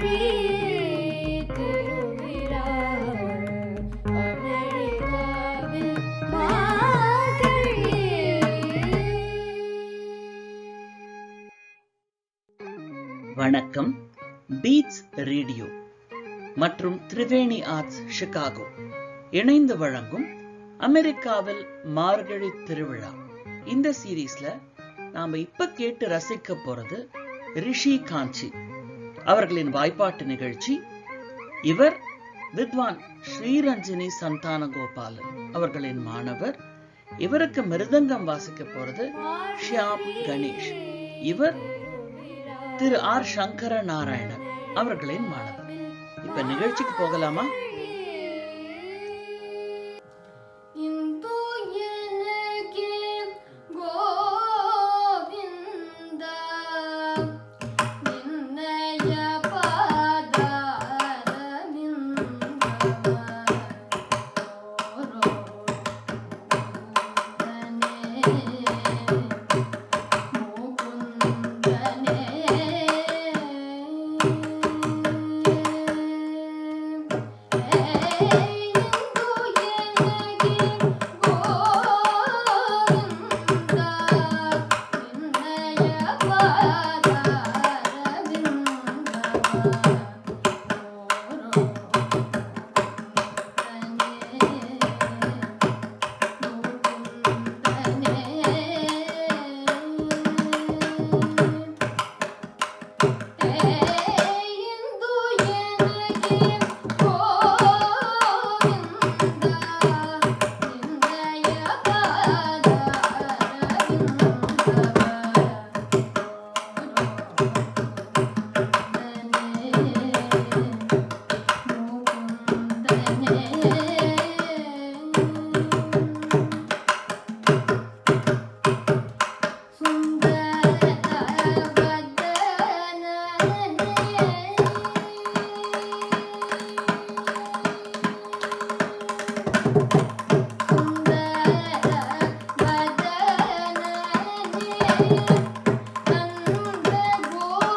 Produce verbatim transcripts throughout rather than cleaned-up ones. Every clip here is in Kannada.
வணக்கம். பீட்ஸ் ரேடியோ மற்றும் திரிவேணி ஆர்ட்ஸ் சிகாகோ இணைந்து வழங்கும் அமெரிக்காவில் மார்கழி திருவிழா. இந்த சீரீஸ்ல நாம இப்ப கேட்டு ரசிக்க போறது ரிஷி காஞ்சி அவர்களின் வாய்ப்பாட்டு நிகழ்ச்சி. இவர் வித்வான் ஸ்ரீரஞ்சனி சந்தான கோபாலன் அவர்களின் மாணவர். இவருக்கு மிருதங்கம் வாசிக்க போறது ஷியாம் கணேஷ். இவர் திரு ஆர் சங்கர நாராயணன் அவர்களின் மாணவர். இப்ப நிகழ்ச்சிக்கு போகலாமா? Go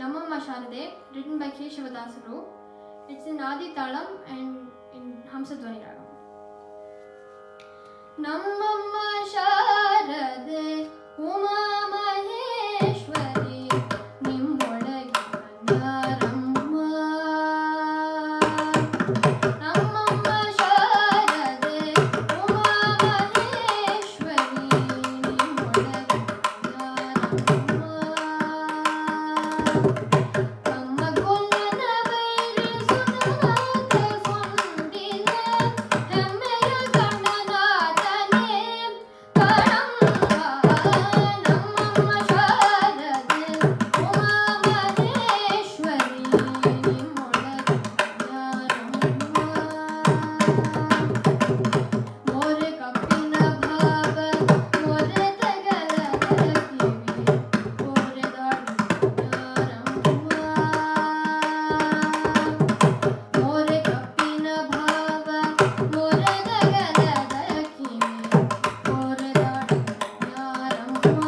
Nammamma Sharade, written by Keshavasaru. It's in Adi Talam and in Hamsadwani Ragam. Nammamma Sharade, Uma Maheshwari, Nimmolagi Bandaramma. Nammamma Sharade, Uma Maheshwari, Nimmolagi Bandaramma. Amma Gollana Vairi Sudhanate Sondile, Hemmeya Gandanatane, Kadamma. Nammamma Sharade, Uma Maheshwari, Nimmolagi Bandaramma. More kappina bhava, more tagala kivi, more dadu yaramma. More kappina bhava, more tagala kivi, more dadu yaramma.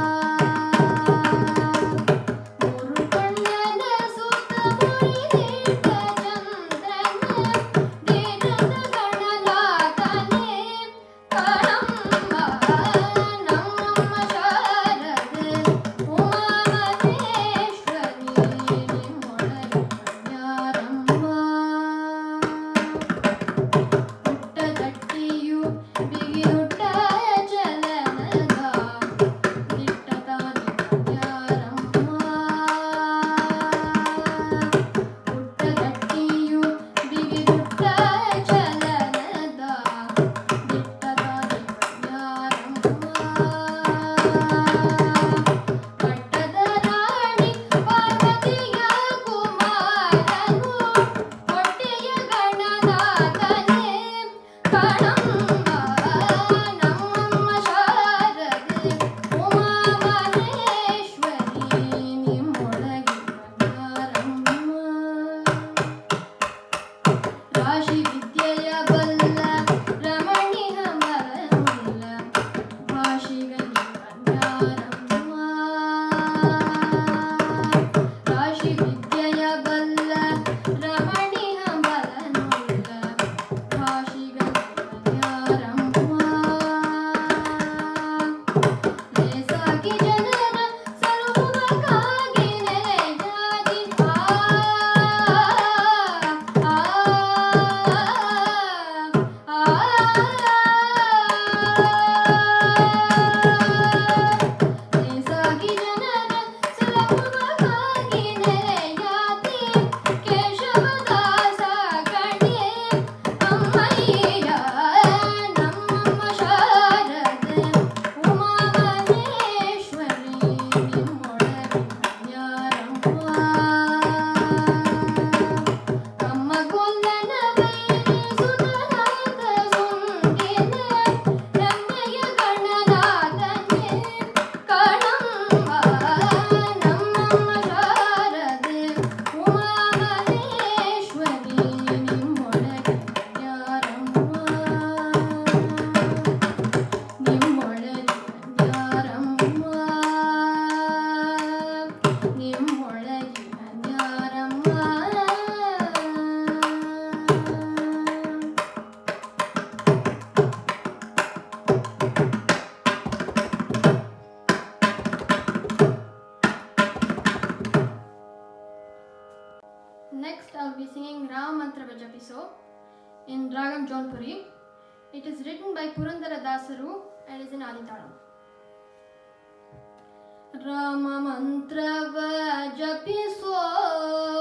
Moru kಣ್ಣನ ಸುತ್ತ ಮುರಿದಿಟ್ಟ ಚಂದ್ರನ, ದೇರದ ಗಣನಾಥನೇ ಕಣಮ್ಮ. ನಮ್ಮಮ್ಮ ಶಾರದೆ, ಉಮಾ ಮಹೇಶ್ವರಿ, ನಿಮ್ಮೊಳಗೆ ಯಾರಮ್ಮ. ಹುಟ್ಟದಟ್ಟಿಯು ಬಿಗಿಯುಟ್ಟ ಚಲನದ, ದಿಟ್ಟದಾನಿ ಯಾರಮ್ಮ. ಹುಟ್ಟದಟ್ಟಿಯು ಬಿಗಿಯುಟ್ಟ ಚಲನದ, ದಿಟ್ಟದಾನಿ ಯಾರಮ್ಮ. ಪಟ್ಟದ ರಾಣಿ ಪಾರ್ವತಿಯ ಕುಮಾರನು, ಹೊಟ್ಟೆಯ ಗಣನಾಥನೇ ಕಣಮ್ಮ. ನಮ್ಮಮ್ಮ ಶಾರದೆ, ಉಮಾ ಮಹೇಶ್ವರಿ, ನಿಮ್ಮೊಳಗೆ ಬಂದಾರಮ್ಮ. ರಾಶಿ ವಿದ್ಯೆಯ ಬಲ್ಲ ರಮಣಿಹ ಮರಮುಲ್ಲ, ಭಾಷಿಗನಿ ಬಂದಾರಮ್ಮ. ರಾಶಿ ವಿದ್ಯೆಯ ಬಲ್ಲ ರಮಣಿಹ ಮರಮುಲ್ಲ, ಭಾಷಿಗನಿ ಬಂದಾರಮ್ಮ. ಲೇಸಾಗಿ ಜನರ ಸಲುವಕ್ಕಾಗಿ ನೆಲೆಯಾಗಿ ಆ ಆ ಆ ಲೇಸಾಗಿ ಜನರ ಸಲುವಕ್ಕಾಗಿ ನೆಲೆಯಾಗಿ ಕೇಶವದಾಸ ಕಣೆ ಅಮ್ಮಯ್ಯ. ನಮ್ಮಮ್ಮ ಶಾರದೆ, ಉಮಾ ಮಹೇಶ್ವರಿ, ನಿಮ್ಮೊಳಗೆ ಯಾರಮ್ಮ. ಅಮ್ಮ ಗೊಲ್ಲನ ವೈರಿ ಸುಧನಾಥ ಸುಂದಿಲೆ, ಹೆಮ್ಮೆಯ ಗಣನಾಥನೇ ಕಣಮ್ಮ. ನಮ್ಮಮ್ಮ ಶಾರದೆ, ಉಮಾ ಮಹೇಶ್ವರಿ, ನಿಮ್ಮೊಳಗೆ ಯಾರಮ್ಮ. ನಿಮ್ಮೊಳಗೆ ಯಾರಮ್ಮ. ನಿಮ್ಮೊಳಗೆ ಯಾರಮ್ಮ. Next, I'll be singing Ram Mantra Vajapiso in Ragam Jaunpuri. It is written by Purandara Dasaru and is in Aditalam. Rama Mantra Vajapiso